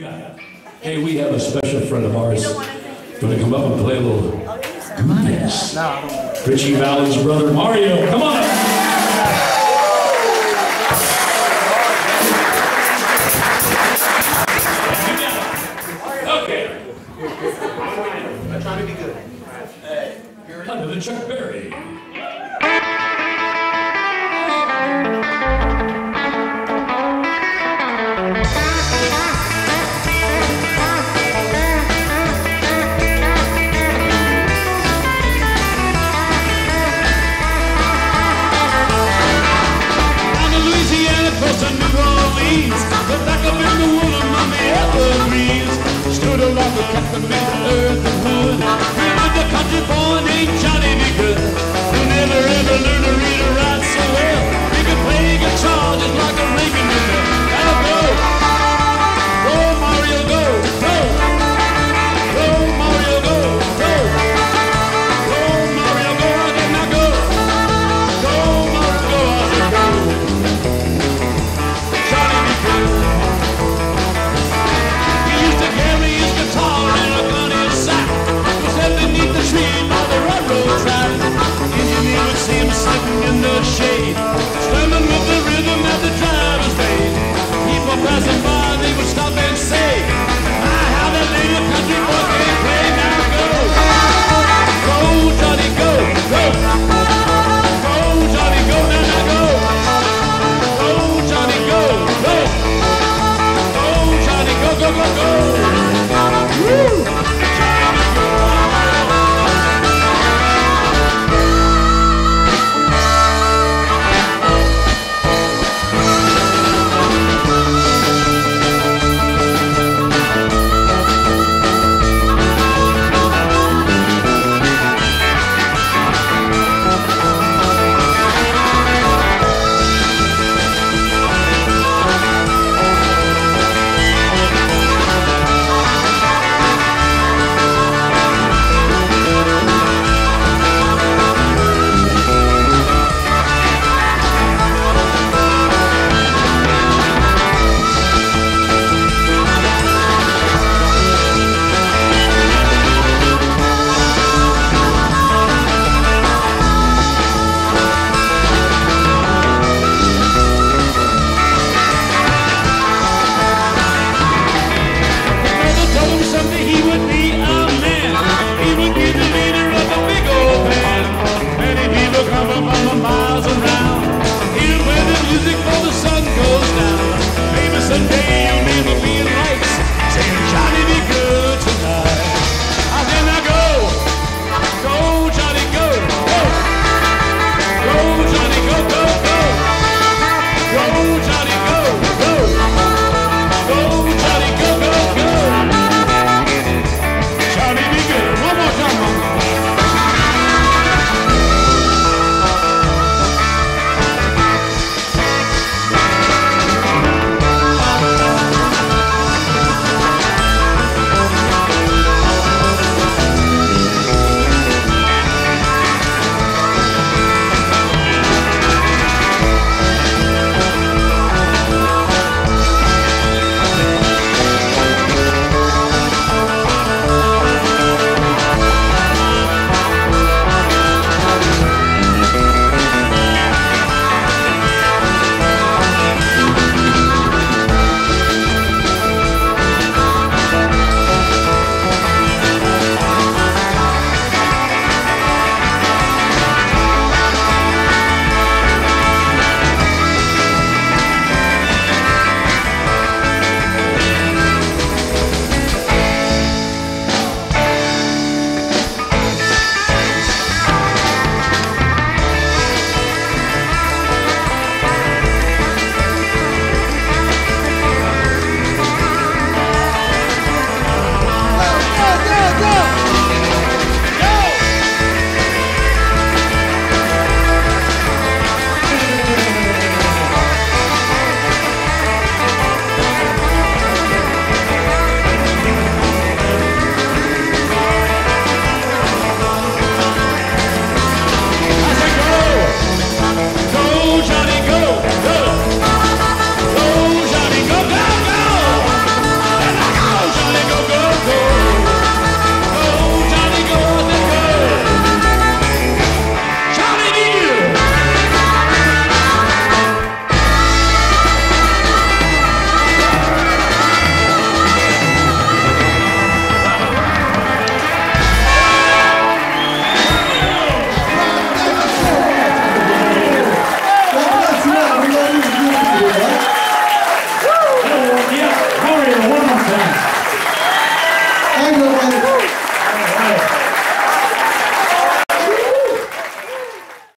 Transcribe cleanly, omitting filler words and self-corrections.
Hey, we have a special friend of ours. Going to come up and play a little goodness. Ritchie Valens' brother Mario, come on! Okay. I'm trying to be good. Under the Chuck Berry. But back up in the wood among the evergreens stood a rocker captain made of earth and wood. He was the country boy named Johnny B. Good, who never ever learned to read or write so well. He could play guitar just like a Lincoln nigger. Now go, go Mario, go, go, go Mario, go, go, go Mario, go. I did not go, go Mario, go. I said go. Johnny B. Good. He used to carry his guitar in a gunny sack. He sat beneath the tree by the railroad track. Engineer would see him sitting in the shade.